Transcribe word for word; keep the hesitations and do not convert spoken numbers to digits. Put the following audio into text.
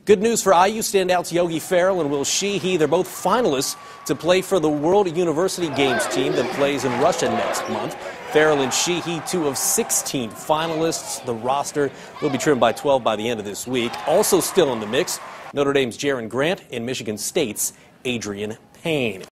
Good news for I U standouts Yogi Ferrell and Will Sheehey. They're both finalists to play for the World University Games team that plays in Russia next month. Ferrell and Sheehey, two of sixteen finalists. The roster will be trimmed by twelve by the end of this week. Also still in the mix, Notre Dame's Jaron Grant and Michigan State's Adrian Payne.